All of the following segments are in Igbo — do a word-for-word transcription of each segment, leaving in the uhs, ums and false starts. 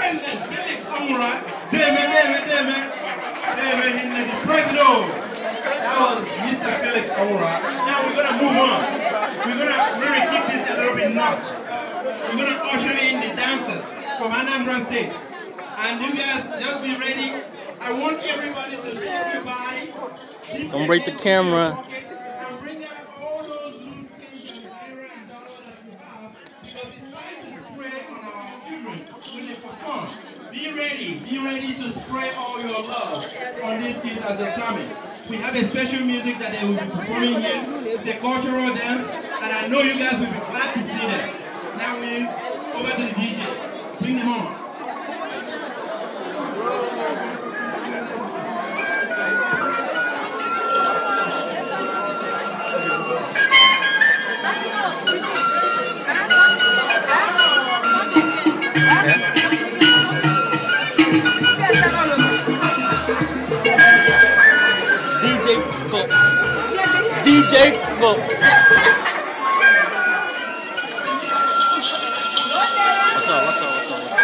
President Felix Amoura. David, David, David. David, David, the president. That was Mister Felix Amoura. Now we're gonna move on. We're gonna, we're gonna keep this a little bit notch. We're gonna usher in the dancers from Anambra State. And you guys just be ready. I want everybody to shake your body. Don't break the camera. And bring out all those loose change and naira and dollars that you have, because it's time to spray on our children when they perform. Be ready. Be ready to spray all your love on these kids as they're coming. We have a special music that they will be performing here. It's a cultural dance, and I know you guys will be glad to see them. Now we over to the D J. Bring them on. D J Book. What's up, what's up, what's up, what's up?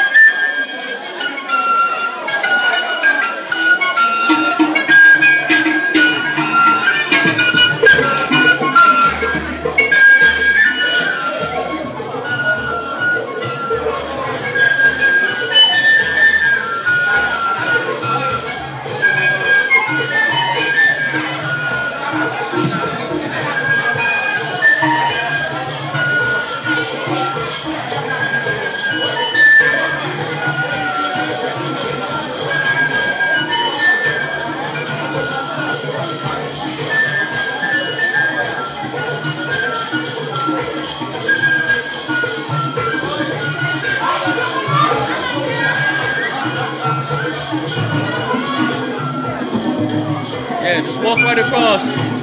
Yeah, just walk right across.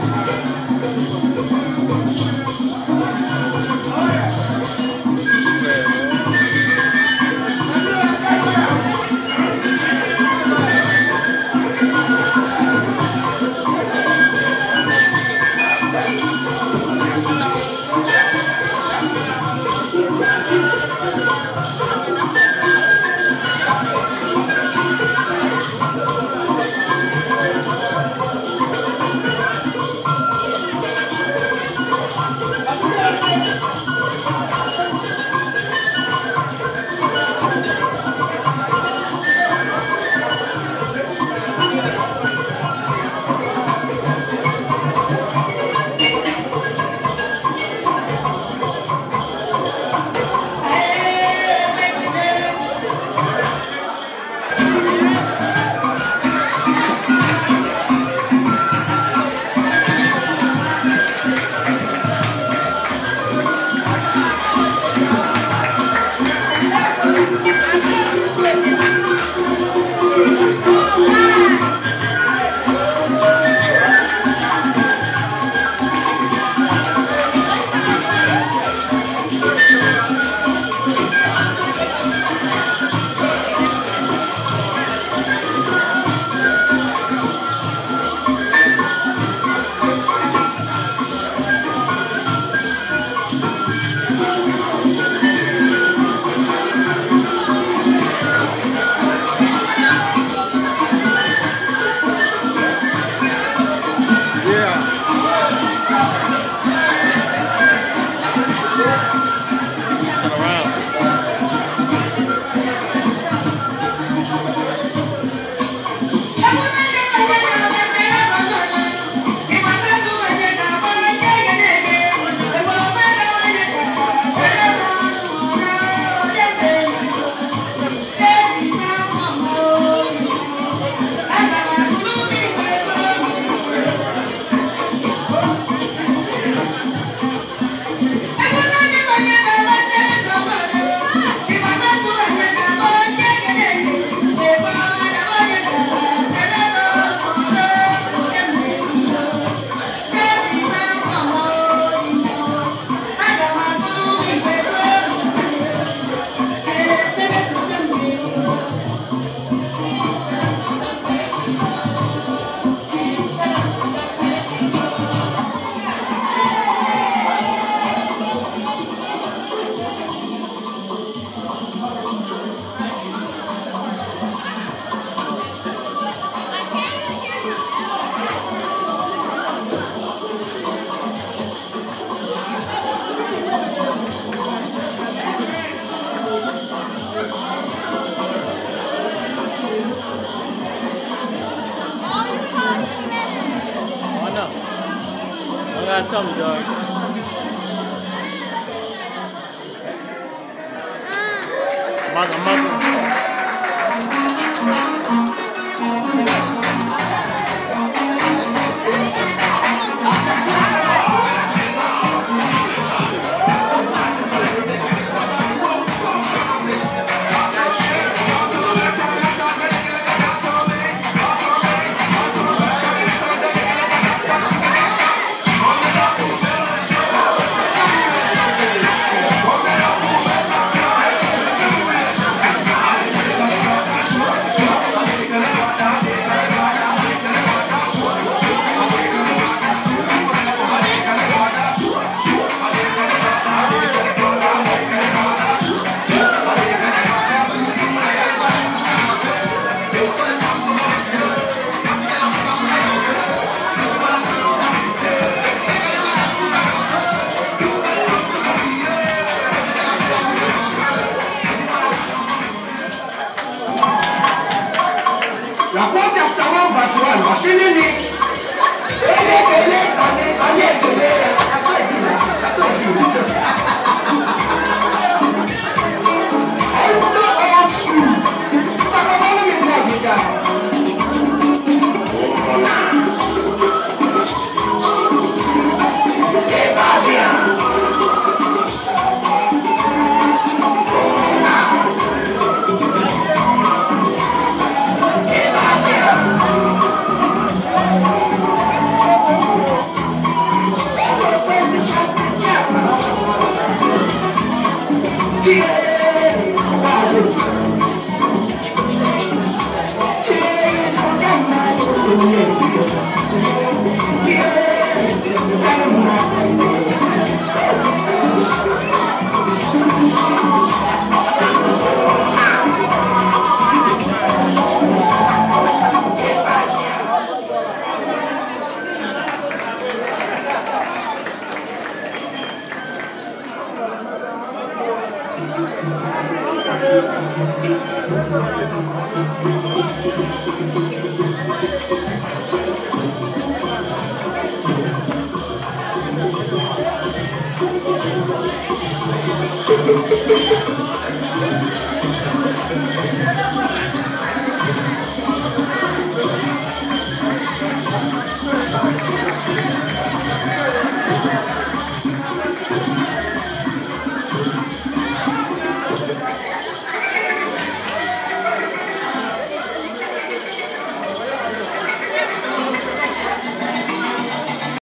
gotta tell me, dog. Mother, mother.